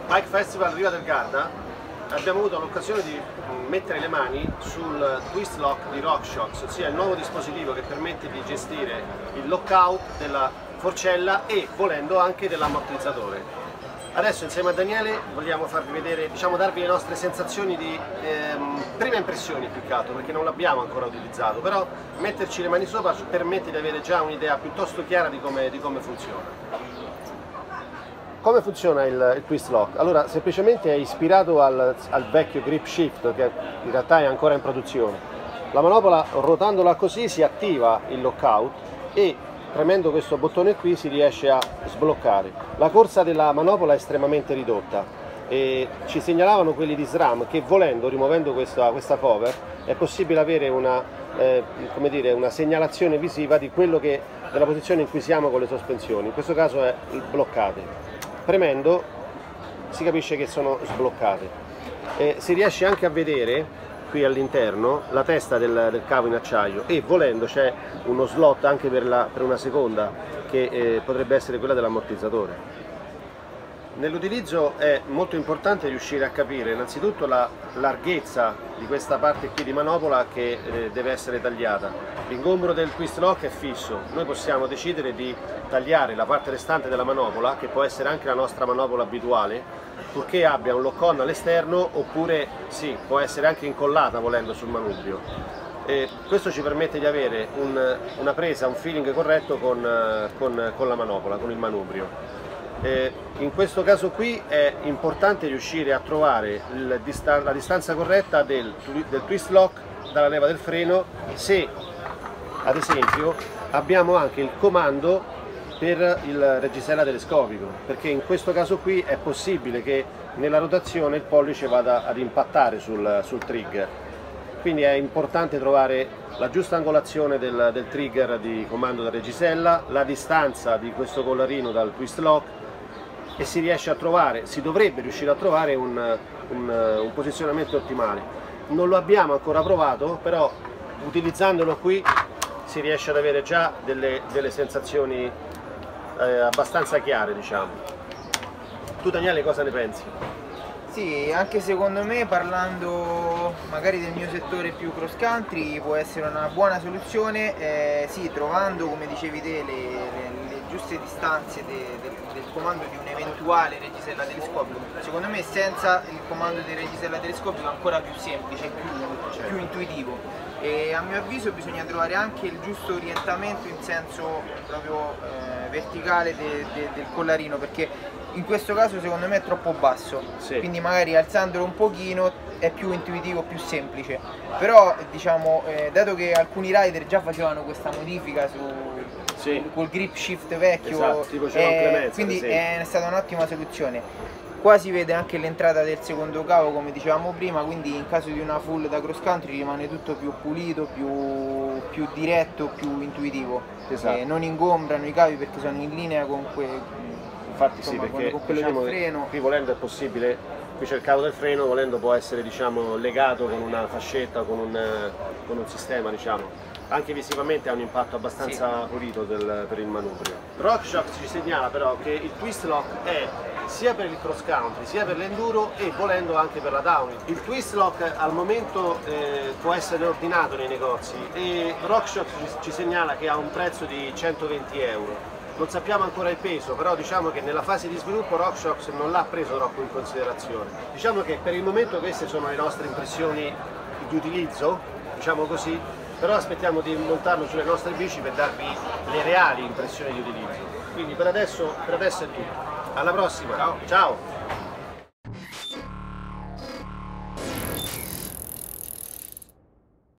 Bike Festival Riva del Garda abbiamo avuto l'occasione di mettere le mani sul twist lock di RockShox, ossia il nuovo dispositivo che permette di gestire il lockout della forcella e, volendo, anche dell'ammortizzatore. Adesso insieme a Daniele vogliamo farvi vedere, diciamo, darvi le nostre sensazioni di prime impressioni più che altro, perché non l'abbiamo ancora utilizzato, però metterci le mani sopra permette di avere già un'idea piuttosto chiara di come funziona. Come funziona il twist lock? Allora, semplicemente è ispirato al vecchio grip shift, che in realtà è ancora in produzione. La manopola, ruotandola così, si attiva il lockout e premendo questo bottone qui si riesce a sbloccare. La corsa della manopola è estremamente ridotta e ci segnalavano quelli di SRAM che, volendo, rimuovendo questa cover, è possibile avere come dire, una segnalazione visiva di della posizione in cui siamo con le sospensioni. In questo caso è bloccate. Premendo si capisce che sono sbloccate. Si riesce anche a vedere qui all'interno la testa del cavo in acciaio e, volendo, c'è uno slot anche per una seconda che potrebbe essere quella dell'ammortizzatore. Nell'utilizzo è molto importante riuscire a capire innanzitutto la larghezza di questa parte qui di manopola che deve essere tagliata. L'ingombro del twist lock è fisso, noi possiamo decidere di tagliare la parte restante della manopola, che può essere anche la nostra manopola abituale, purché abbia un lock-on all'esterno, oppure sì, può essere anche incollata volendo sul manubrio. Questo ci permette di avere una presa, un feeling corretto con la manopola, con il manubrio. In questo caso qui è importante riuscire a trovare la distanza corretta del twist lock dalla leva del freno, se ad esempio abbiamo anche il comando per il reggisella telescopico, perché in questo caso qui è possibile che nella rotazione il pollice vada ad impattare sul trigger. Quindi è importante trovare la giusta angolazione del trigger di comando da reggisella, la distanza di questo collarino dal twist lock, e si dovrebbe riuscire a trovare un posizionamento ottimale. Non lo abbiamo ancora provato, però utilizzandolo qui si riesce ad avere già delle sensazioni abbastanza chiare, diciamo. Tu, Daniele, cosa ne pensi? Sì, anche secondo me, parlando magari del mio settore più cross country, può essere una buona soluzione, sì, trovando, come dicevi te, le giuste distanze del comando di un eventuale reggisella telescopico. Secondo me senza il comando del reggisella telescopico è ancora più semplice, più intuitivo. E a mio avviso bisogna trovare anche il giusto orientamento in senso proprio verticale del collarino, perché in questo caso secondo me è troppo basso, sì. Quindi magari alzandolo un pochino è più intuitivo, più semplice. Però diciamo, dato che alcuni rider già facevano questa modifica col grip shift vecchio, esatto, tipo Clemenza, quindi è stata un'ottima soluzione. Qua si vede anche l'entrata del secondo cavo, come dicevamo prima, quindi in caso di una full da cross country rimane tutto più pulito, più diretto, più intuitivo. Esatto. Non ingombrano i cavi perché sono in linea con Infatti sì, perché con quello del freno. Qui volendo è possibile, qui c'è il cavo del freno, volendo può essere, diciamo, legato con una fascetta, con un sistema, diciamo. Anche visivamente ha un impatto abbastanza pulito per il manubrio. RockShox ci segnala però che il twist lock è sia per il cross country sia per l'enduro e, volendo, anche per la downhill. Il twist lock al momento può essere ordinato nei negozi e RockShox ci segnala che ha un prezzo di 120 euro. Non sappiamo ancora il peso, però diciamo che nella fase di sviluppo RockShox non l'ha preso troppo in considerazione. Diciamo che per il momento queste sono le nostre impressioni di utilizzo, diciamo così, però aspettiamo di montarlo sulle nostre bici per darvi le reali impressioni di utilizzo. Quindi per adesso è tutto. Alla prossima, ciao!